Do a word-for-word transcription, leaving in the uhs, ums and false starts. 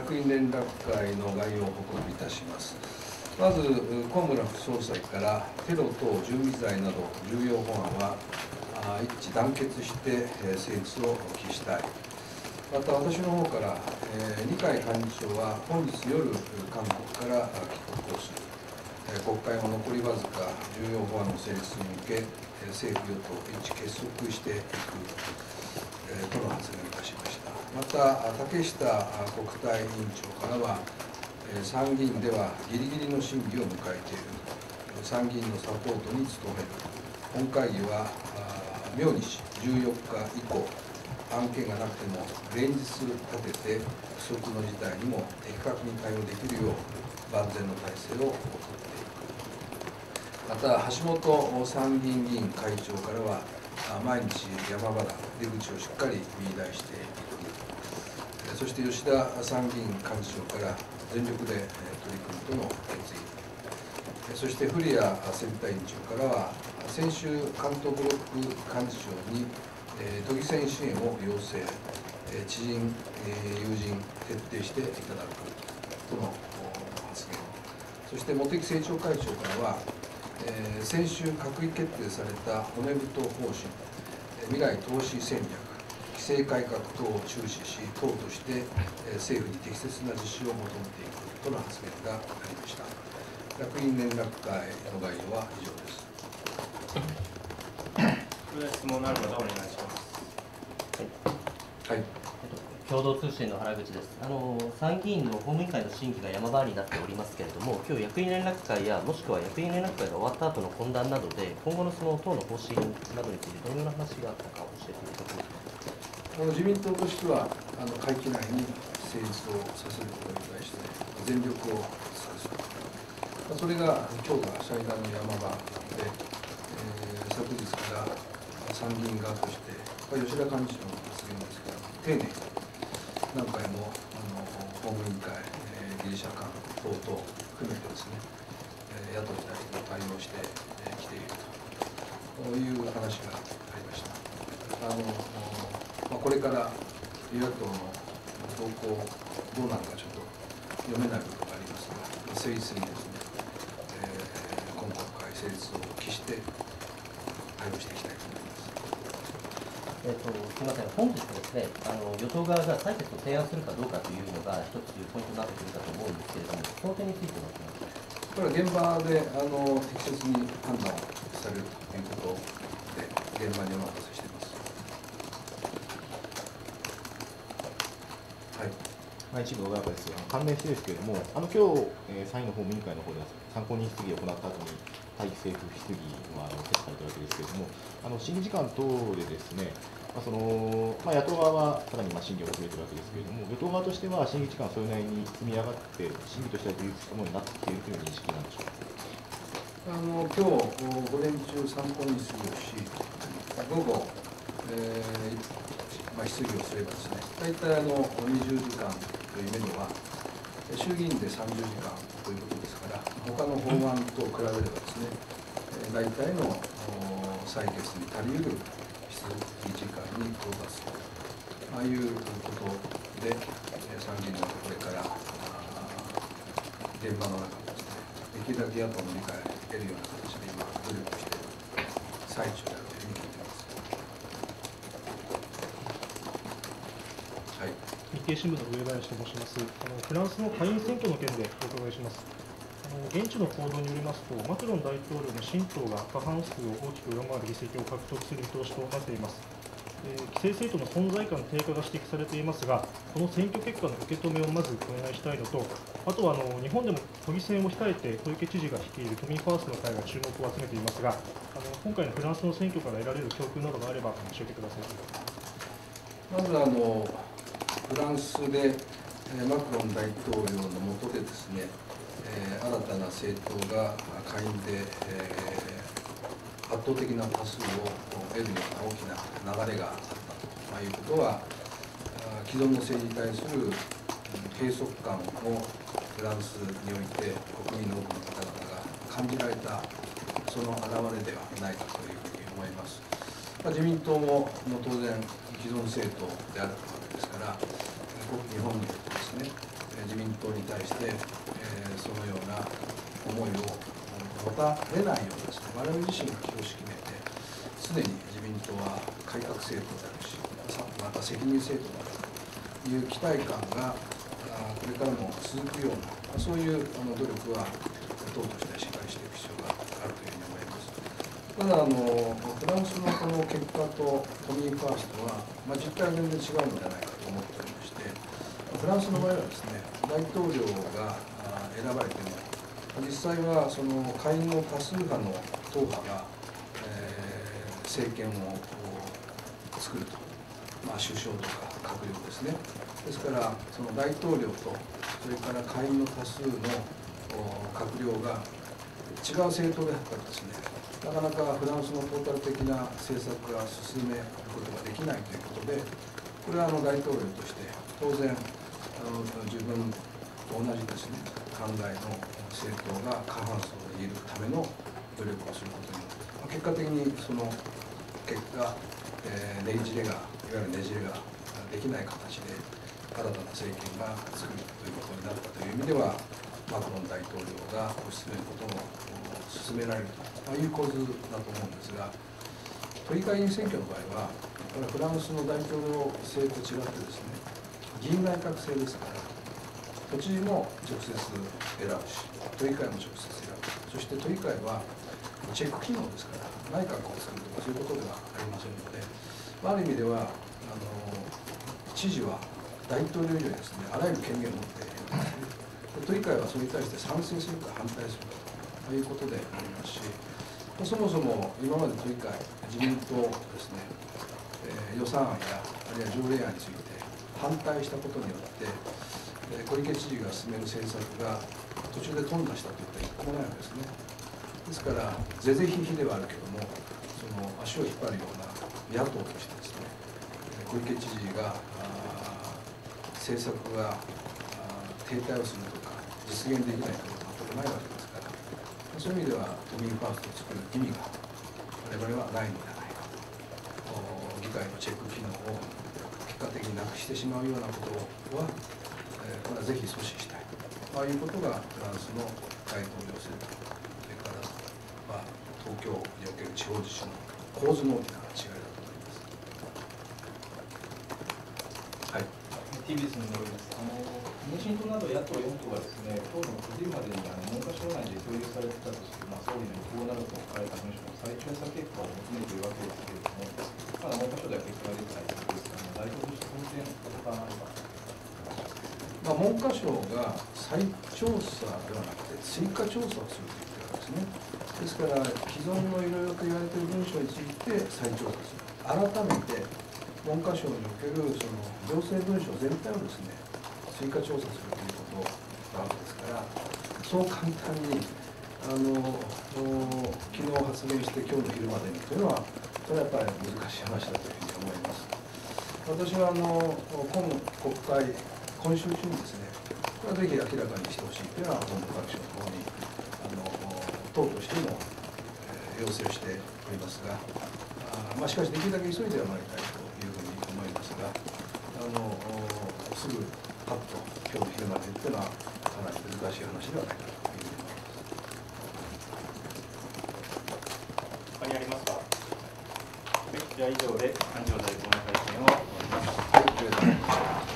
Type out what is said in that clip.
役員連絡会の概要を報告いたします。まず、小村副総裁から、テロ等準備罪など重要法案は一致団結して成立を期したい。また私の方から、えー、二階幹事長は本日夜、韓国から帰国をする。国会も残りわずか、重要法案の成立に向け、政府・与党一致結束していく、えー、との発言をいたしました。また、竹下国対委員長からは、参議院ではギリギリの審議を迎えている、参議院のサポートに努める、本会議は明日じゅうよっか以降、案件がなくても連日立てて、不測の事態にも的確に対応できるよう、万全の体制を取っていく。また、橋本参議院議員会長からは、毎日山場だ、出口をしっかり見出していく。そして吉田参議院幹事長から全力で取り組むとの決意。そして古谷選対委員長からは、先週、関東ブロック幹事長に都議選支援を要請、知人、友人、徹底していただくとの発言。そして茂木政調会長からは、先週閣議決定された骨太方針、未来投資戦略、規制改革等を注視し、党として政府に適切な実施を求めていくとの発言がありました。役員連絡会の概要は以上です。 それでは質問のある方、お願いします。 はい。 共同通信の原口です。あの参議院の法務委員会の審議が山場になっておりますけれども、今日役員連絡会や、もしくは役員連絡会が終わった後の懇談などで、今後のその党の方針などについて、どのような話があったか教えていただけますか。 あの自民党としては、あの会期内に成立をさせることに対して、全力を尽くす。それが今日が最大の山場なので、えー、昨日から参議院側として、吉田幹事長の発言ですが、丁寧に何回もあの法務委員会、えー、ギリシャ官等々含めてですね、えー、野党に対応してきているという話がありました。あのまあ、これから与野党の動向、どうなるかちょっと読めない部分がありますが、誠実にですね、えー、今国会成立を期して対応していきたいと思います。 えー、とすみません、本日ですね、あの与党側が採決を提案するかどうかというのが一つポイントになってくるかと思うんですけれども、その点についてはこれは現場であの適切に判断をされるということで、現場にお任せしています。はい。 まあ、一部、小川です。関連してですけれども、あの今日、えー、参院の法務委員会の方で参考人質疑を行った後に、対政府質疑は決されたわけですけれども、あの審議時間等でですね、まあそのまあ、野党側はさらにまあ審議を遅れているわけですけれども、与党側としては審議時間それなりに積み上がって、審議としては充実したものになってきているという認識なんでしょうか。 あの今日午前中、参考人質疑をし、午後、えーまあ、質疑をすればですね、大体あのにじゅうじかんというめどは、衆議院でさんじゅうじかんということですから、他の法案と比べればですね、大体の採決に足りうる質疑時間に到達と、ああいうことで、参議院のこれから現場の中でですね、できるだけ野党の理解を得るような形で今、努力している最中であるというふうに聞いています。はい、 日経新聞の上林と申します。あのフランスの下院選挙の件でお伺いします。あの現地の報道によりますと、マクロン大統領の新党が過半数を大きく上回る議席を獲得する見通しとなっています。えー、既成政党の存在感低下が指摘されていますが、この選挙結果の受け止めをまずお願いしたいのと、あとはあの日本でも都議選を控えて小池知事が率いる都民ファーストの会が注目を集めていますが、あの今回のフランスの選挙から得られる教訓などがあれば教えてください。 まずあのフランスでマクロン大統領の下でですね、えー、新たな政党が下院で、えー、圧倒的な多数を得るような大きな流れがあったということは、既存の政治に対する閉塞感をフランスにおいて国民の多くの方々が感じられた、その表れではないかというふうに思います。まあ、自民党も当然既存政党であるわけですから、日本にとってですね、 対して、えー、そのような思いを持たれないようにですね、我々自身が気を引きめて、常に自民党は改革政党であるし、また責任政党であるという期待感がこれからも続くような、そういうあの努力は党としてしっかりしていく必要があるというふうに思います。ただあの、フランスのこの結果と都民ファーストは、まあ、実態は全然違うのではないかと思っておりまして、フランスの場合はですね、大統領が選ばれても、実際はその下院の多数派の党派が、えー、政権を作ると、まあ、首相とか閣僚ですね。ですから、その大統領と、それから下院の多数の閣僚が違う政党であったらですね、なかなかフランスのトータル的な政策が進めることができないということで、これはあの大統領として当然あの自分と同じですね考えの政党が過半数を握るための努力をすることによって、結果的にその結果、えー、ねじれがいわゆるねじれができない形で新たな政権が作るということになったという意味では、マクロン大統領が推し進めることも進められるという構図だと思うんですが、都議会議員選挙の場合は、これはフランスの大統領制と違ってですね、議員内閣制ですから、都知事も直接選ぶし、都議会も直接選ぶ、そして都議会はチェック機能ですから、内閣を作るとかそういうことではありませんので、ある意味では、あの知事は大統領以上にですね、あらゆる権限を持っているんですね。都議会はそれに対して賛成するか反対するかということでありますし、そもそも今まで都議会、自民党ですね、えー、予算案やあるいは条例案について反対したことによって、えー、小池知事が進める政策が途中で頓挫したということは一個もないわけですね。ですから、是々非々ではあるけども、その足を引っ張るような野党としてですね、小池知事が政策が停滞をするとか、実現できないということは全くないわけですから、そういう意味では都民ファーストを作る意味が我々はないのではないかと、議会のチェック機能を結果的になくしてしまうようなことは、えー、これはぜひ阻止したいということがフランスの大統領制度、それから、まあ、東京における地方自治の構図の大きな違いだと思います。はい。 ティービーエス の森です。あの民進党など野党よん党がですね、党の閉じるまでにあの文科省内で共有されていたとして、まあ、総理の意向などと書かれた文書の再調査結果を求めているわけですけれども、まだ文科省では結果が出てないということですが、代表としてこの点、他ありますか。 まあ、文科省が再調査ではなくて追加調査をするということですね。ですから既存のいろいろと言われている文書について再調査する、改めて文科省におけるその行政文書全体をですね追加調査するということなわけですから、そう簡単にあの昨日発言して今日の昼までにというのは、それはやっぱり難しい話だというふうに思います。私はあの今国会、今週中にですね、これはぜひ明らかにしてほしいというのは、文部科学省の方にあの党としても、えー、要請しておりますが、あまあ、しかしできるだけ急いではまいりたいというふうに思いますが、あのすぐパッと今日の昼までというのはかなり難しい話ではないかというふうに思います。 他にありますか。はい、じゃあ以上で幹事長代行の会見を終わります。 はい、ありがとうございます。